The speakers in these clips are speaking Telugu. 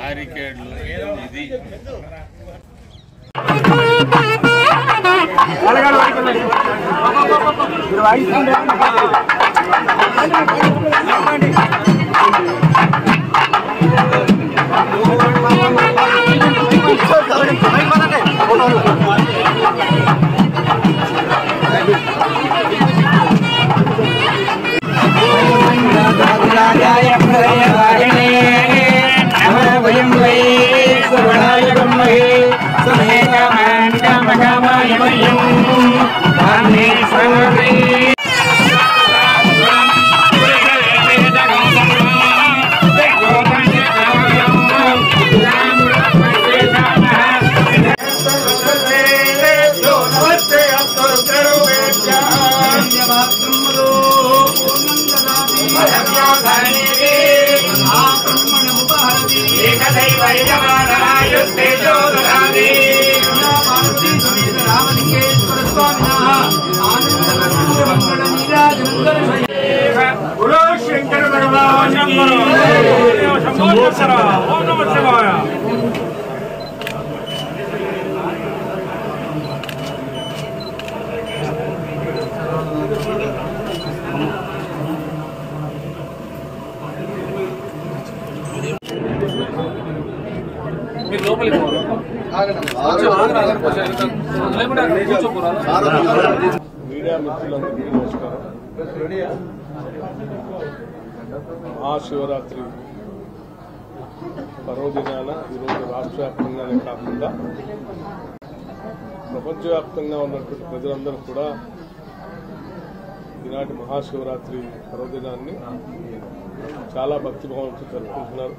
బ్యారికేడ్లు ఇది శంకర భగవాన్ ఓం నమః శివాయ. మీడియా మిత్రులందరికీ నమస్కారం. మహాశివరాత్రి పర్వదినాన ఈరోజు రాష్ట్ర వ్యాప్తంగానే కాకుండా ప్రపంచవ్యాప్తంగా ఉన్నటువంటి ప్రజలందరూ కూడా ఈనాటి మహాశివరాత్రి పర్వదినాన్ని చాలా భక్తిభావంతో జరుపుకుంటున్నారు.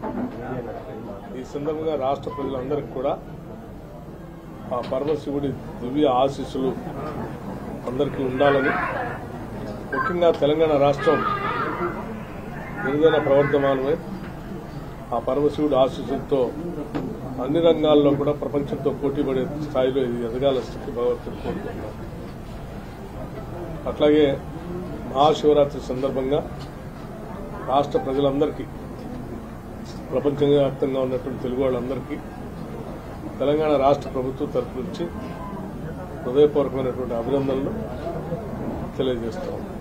ఈ సందర్భంగా రాష్ట్ర ప్రజలందరికీ కూడా ఆ పరమశివుడి దివ్య ఆశీస్సులు అందరికీ ఉండాలని, ముఖ్యంగా తెలంగాణ రాష్ట్రం గిరిజన ప్రవర్ధమానమై ఆ పరమశివుడి ఆశీస్సులతో అన్ని రంగాల్లో కూడా ప్రపంచంతో పోటీపడే స్థాయిలో ఇది ఎదగాల స్థితి భగవంతుడు కోరుకుంటున్నాం. అట్లాగే మహాశివరాత్రి సందర్భంగా రాష్ట్ర ప్రజలందరికీ, ప్రపంచవ్యాప్తంగా ఉన్నటువంటి తెలుగు వాళ్ళందరికీ తెలంగాణ రాష్ట్ర ప్రభుత్వం తరఫు నుంచి హృదయపూర్వకమైనటువంటి అభినందనలు తెలియజేస్తాం.